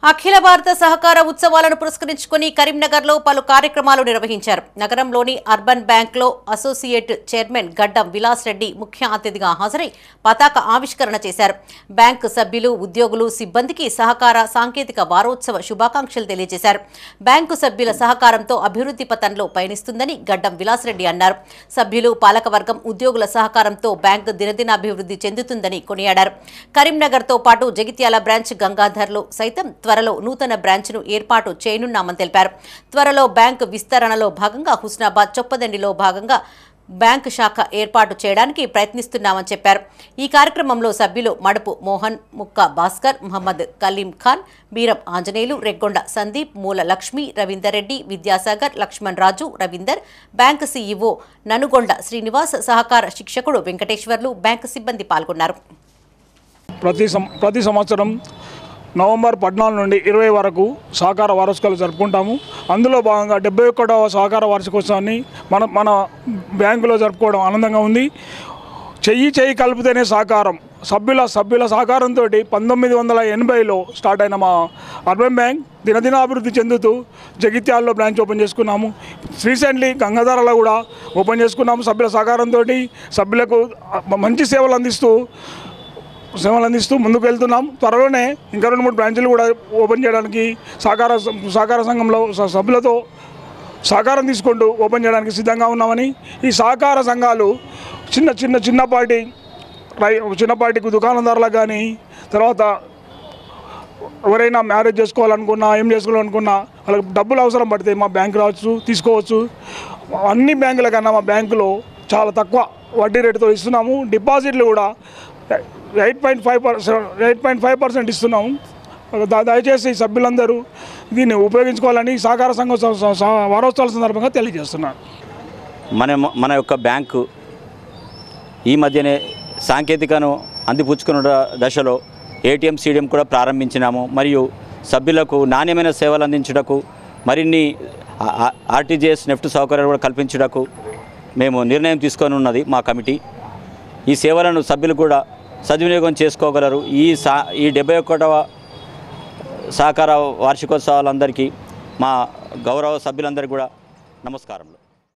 అఖిల భారత సహకార ఉత్సవాలను పురస్కరించుకుని కరీంనగర్లో పలు కార్యక్రమాలు నిర్వహించారు. నగరంలోని అర్బన్ బ్యాంక్లో అసోసియేట్ చైర్మన్ గడ్డం విలాస్ రెడ్డి ముఖ్య అతిథిగా హాజరై పతాక ఆవిష్కరణ చేశారు. బ్యాంకు సభ్యులు, ఉద్యోగులు, సిబ్బందికి సహకార సాంకేతిక వారోత్సవ శుభాకాంక్షలు తెలియజేశారు. బ్యాంకు సభ్యుల సహకారంతో అభివృద్ధి పథంలో పయనిస్తుందని గడ్డం విలాస్ రెడ్డి అన్నారు. సభ్యులు, పాలకవర్గం, ఉద్యోగుల సహకారంతో బ్యాంకు దినదినాభివృద్ధి చెందుతుందని కొనియాడారు. కరీంనగర్తో పాటు జగిత్యాల బ్రాంచ్, గంగాధర్లో సైతం త్వరలో నూతన బ్రాంచ్ను ఏర్పాటు చేయనున్నామని తెలిపారు. త్వరలో బ్యాంకు విస్తరణలో భాగంగా హుస్నాబాద్, చొప్పదండిలో భాగంగా బ్యాంకు శాఖ ఏర్పాటు చేయడానికి ప్రయత్నిస్తున్నామని చెప్పారు. ఈ కార్యక్రమంలో సభ్యులు మడుపు మోహన్, ముక్క భాస్కర్, మహమ్మద్ కలీం ఖాన్, బీరం ఆంజనేయులు, రెగ్గొండ సందీప్, మూల లక్ష్మి, రవీందర్ రెడ్డి, విద్యాసాగర్, లక్ష్మణ్ రాజు, రవీందర్, బ్యాంకు సీఈఓ ననుగొండ శ్రీనివాస్, సహకార శిక్షకుడు వెంకటేశ్వర్లు, బ్యాంకు సిబ్బంది పాల్గొన్నారు. ప్రతి సంవత్సరం నవంబర్ 14 నుండి 20 వరకు సహకార వార్షికోత్సవాలు జరుపుకుంటాము. అందులో భాగంగా 71వ సహకార వార్షికోత్సవాన్ని మన బ్యాంకులో జరుపుకోవడం ఆనందంగా ఉంది. చెయ్యి కలిపితేనే సహకారం, సభ్యుల సహకారంతో 1980లో స్టార్ట్ అయిన మా అర్బన్ బ్యాంక్ దినదినాభివృద్ధి చెందుతూ జగిత్యాలలో బ్రాంచ్ ఓపెన్ చేసుకున్నాము. రీసెంట్లీ గంగాధరలో కూడా ఓపెన్ చేసుకున్నాము. సభ్యుల సహకారంతో సభ్యులకు మంచి సేవలు అందిస్తూ ముందుకు వెళ్తున్నాం. త్వరలోనే ఇంకా 2-3 బ్రాంచ్లు కూడా ఓపెన్ చేయడానికి సహకార సంఘంలో సభ్యులతో సహకారం తీసుకుంటూ ఓపెన్ చేయడానికి సిద్ధంగా ఉన్నామని, ఈ సహకార సంఘాలు చిన్నపాటి దుకాణదారులకు కానీ, తర్వాత ఎవరైనా మ్యారేజ్ చేసుకోవాలనుకున్నా, ఏం చేసుకోవాలనుకున్నా వాళ్ళకి డబ్బులు అవసరం పడితే మా బ్యాంకు రావచ్చు, తీసుకోవచ్చు. అన్ని బ్యాంకుల కన్నా మా బ్యాంకులో చాలా తక్కువ వడ్డీ రేటుతో ఇస్తున్నాము. డిపాజిట్లు కూడా 8.5% ఇస్తున్నాము. దయచేసి సభ్యులందరూ దీన్ని ఉపయోగించుకోవాలని సహకార సంఘం వారోత్సవాల సందర్భంగా తెలియజేస్తున్నాను. మన యొక్క బ్యాంకు ఈ మధ్యనే సాంకేతికను అందిపుచ్చుకున్న దశలో ఏటీఎం, సీడీఎం కూడా ప్రారంభించినాము. మరియు సభ్యులకు నాణ్యమైన సేవలు అందించుటకు, మరిన్ని ఆర్టీజీఎస్, నెఫ్ట్ సౌకర్యాలు కూడా కల్పించుటకు మేము నిర్ణయం తీసుకొని ఉన్నది మా కమిటీ. ఈ సేవలను సభ్యులు కూడా సద్వినియోగం చేసుకోగలరు. ఈ 71వ సహకార వార్షికోత్సవాలందరికీ మా గౌరవ సభ్యులందరికీ కూడా నమస్కారం.